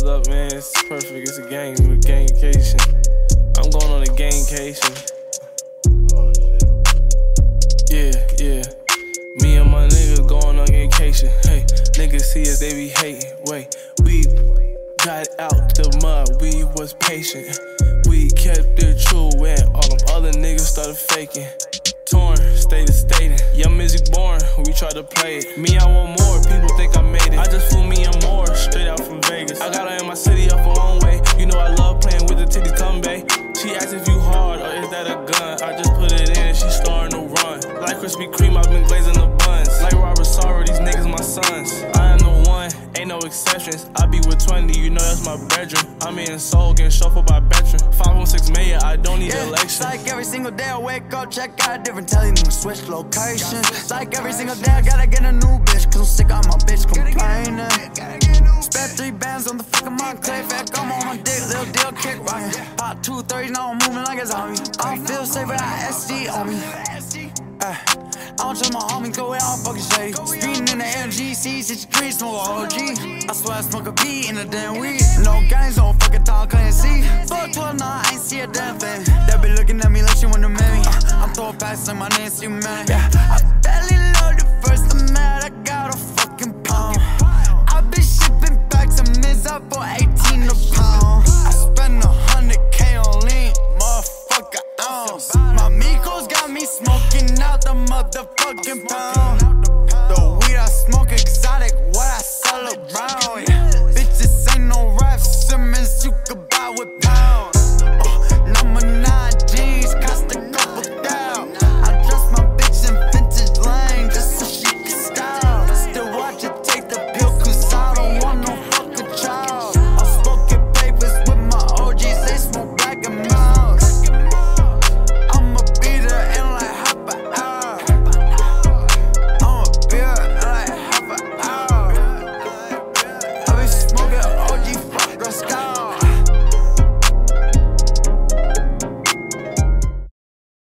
Hold up, man, it's perfect. It's a gang with gangcation. I'm going on a gangcation. Yeah. Me and my niggas going on vacation. Hey, niggas see us, they be hating. Wait, we got out the mud, we was patient. We kept it true when all them other niggas started faking. Torn, stated. Young music born, we tried to play it. Me, I want more, people think I made it. I just flew me and more, straight out from Vegas. I got her in my city up a long way. You know I love playing with the titties, come babe. She asked if you hard or is that a gun. I just put it in and she starting to run. Like Krispy Kreme, I've been glazing the buns. Like Robert Sarver, these niggas my sons. I am the one, ain't no exceptions. I be with 20, you know that's my bedroom. I'm in soul, getting shuffled by veteran. 516 mayor, I don't need election. It's like every single day I wake up, check out a different telly, nigga switch location. It's like every single day I gotta get a new bitch, cause I'm sick of my bitch complaining. Spent 3 bands on the fucking Monclave, I'm on my dick, little deal, kick rockin'. Hot 230s, now I'm moving like a zombie. I don't feel safe without SD on me. I don't trust my homies, go where I'm fucking shady. Speeding in the MGC, 63, smoke OG. I swear I smoke a beat in the damn weed. No gangs, no fucking talk, can't see. Fuck 12, nah, I ain't see a damn thing. They be looking at me like she wanna marry me. I'm throwing packs like my Nancy man. I barely loaded first, I'm mad, I got a fucking pound. I been shipping packs of mids up for 18 a pound. I spend 100K on lean, motherfucker ounce. My Migos got me smoking out the motherfucking pound. The weed I smoke exotic, what I sell around.